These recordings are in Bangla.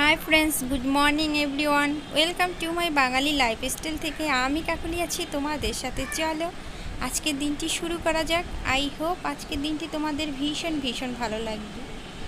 Hi friends good morning everyone welcome to my Bangali lifestyle থেকে আমি কাকলি আছি তোমাদের সাথে। চলো আজকের দিনটি শুরু করা যাক। আই হোপ আজকের দিনটি তোমাদের ভীষণ ভীষণ ভালো লাগবে।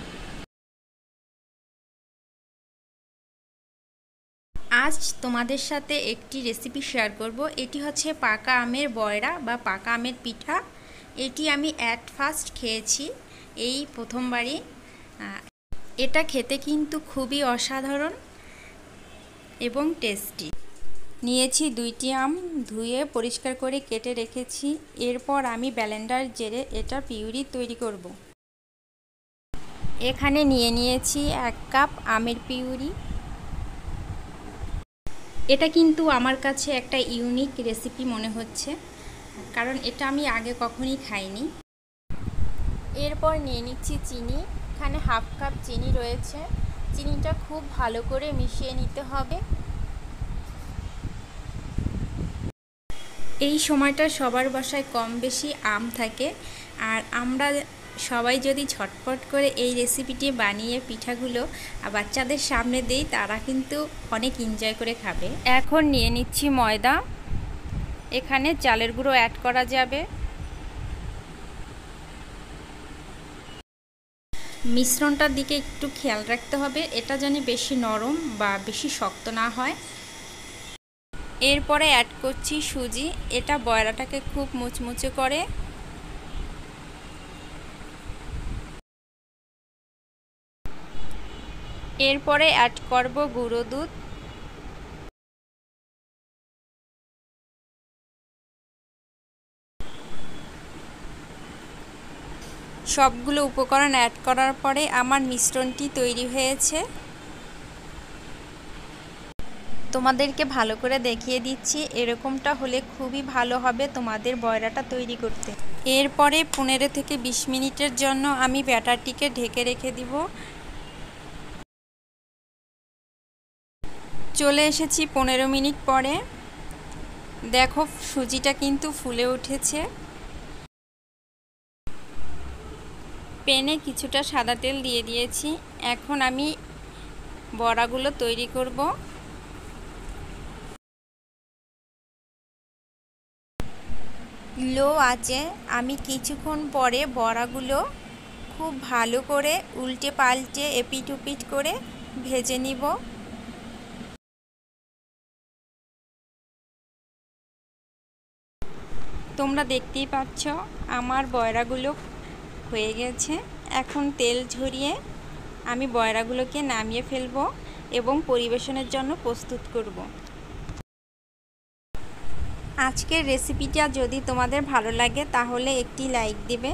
আজ তোমাদের সাথে একটি রেসিপি শেয়ার করব। এটি হচ্ছে পাকা আমের বয়রা বা পাকা আমের পিঠা। এটি আমি অ্যাট ফার্স্ট খেয়েছি, এই প্রথমবারই। এটা খেতে কিন্তু খুবই অসাধারণ এবং টেস্টি। নিয়েছি 2টি আম, ধুয়ে পরিষ্কার করে কেটে রেখেছি। এরপর আমি ব্লেন্ডার জেরে এটা পিউরি তৈরি করব। এখানে নিয়েছি 1 কাপ আমের পিউরি। এটা কিন্তু আমার কাছে একটা ইউনিক রেসিপি মনে হচ্ছে, কারণ এটা আমি আগে কখনোই খাইনি। এরপর নিয়ে নিচ্ছি চিনি। এখানে 1/2 কাপ চিনি রয়েছে। চিনিটা খুব ভালো করে মিশিয়ে নিতে হবে। এই সময়টা সবার বাসায় কম বেশি আম থাকে, আর আমরা সবাই যদি ঝটপট করে এই রেসিপিটি বানিয়ে পিঠাগুলো বাচ্চাদের সামনে দেই, তারা কিন্তু অনেক এনজয় করে খাবে। এখন নিয়ে নিচ্ছি ময়দা। এখানে চালের গুঁড়ো অ্যাড করা যাবে। মিশ্রণটার দিকে একটু খেয়াল রাখতে হবে, এটা যেন বেশি নরম বা বেশি শক্ত না হয়। এরপরে অ্যাড করছি সুজি। এটা বয়রাটাকে খুব মুচমুচে করে। এরপরে অ্যাড করব গুঁড়ো দুধ। সবগুলো উপকরণ অ্যাড করার পরে আমার মিশ্রণটি তৈরি হয়েছে। তোমাদেরকে ভালো করে দেখিয়ে দিচ্ছি, এরকমটা হলে খুবই ভালো হবে তোমাদের বয়রাটা তৈরি করতে। এরপরে 15 থেকে 20 মিনিটের জন্য আমি ব্যাটারটিকে ঢেকে রেখে দিব। চলে এসেছি 15 মিনিট পরে। দেখো সুজিটা কিন্তু ফুলে উঠেছে। প্যানে কিছুটা সাদা তেল দিয়ে দিয়েছি। এখন আমি বড়াগুলো তৈরি করব। লো আঁচে আমি কিছুক্ষণ পরে বড়াগুলো খুব ভালো করে উল্টে পাল্টে এপিট ওপিট করে ভেজে নিব। তোমরা দেখতেই পাচ্ছ আমার বয়রাগুলো হয়ে গেছে। এখন তেল ঝরিয়ে আমি বয়রাগুলোকে নামিয়ে ফেলব এবং পরিবেশনের জন্য প্রস্তুত করব। আজকের রেসিপিটা যদি তোমাদের ভালো লাগে তাহলে একটি লাইক দিবে।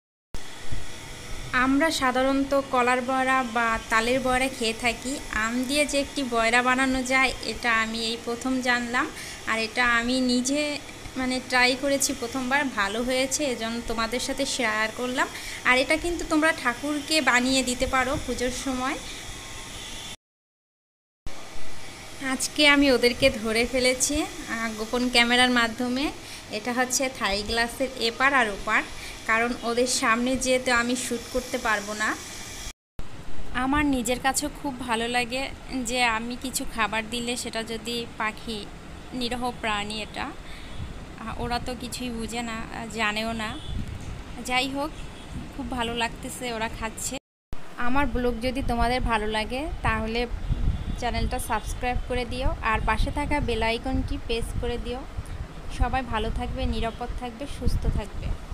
আমরা সাধারণত কলার বয়রা বা তালের বয়রা খেয়ে থাকি, আম দিয়ে যে একটি বয়রা বানানো যায় এটা আমি এই প্রথম জানলাম। আর এটা আমি নিজে ট্রাই করেছি প্রথমবার, ভালো হয়েছে, এজন্য তোমাদের সাথে শেয়ার করলাম। আর এটা কিন্তু তোমরা ঠাকুরকে বানিয়ে দিতে পারো পুজোর সময়। আজকে আমি ওদেরকে ধরে ফেলেছি গোপন ক্যামেরার মাধ্যমে। এটা হচ্ছে থাই গ্লাসের এপার আর ওপার, কারণ ওদের সামনে যেতে আমি শ্যুট করতে পারবো না। আমার নিজের কাছেও খুব ভালো লাগে যে আমি কিছু খাবার দিলে সেটা যদি পাখি, নিরীহ প্রাণী, এটা ওরা তো কিছুই বুঝে না, জানেও না। যাই হোক, খুব ভালো লাগতেছে ওরা খাচ্ছে। আমার ব্লগ যদি তোমাদের ভালো লাগে তাহলে চ্যানেলটা সাবস্ক্রাইব করে দিও, আর পাশে থাকা বেল আইকনটি প্রেস করে দিও। সবাই ভালো থাকবে, নিরাপদ থাকবে, সুস্থ থাকবে।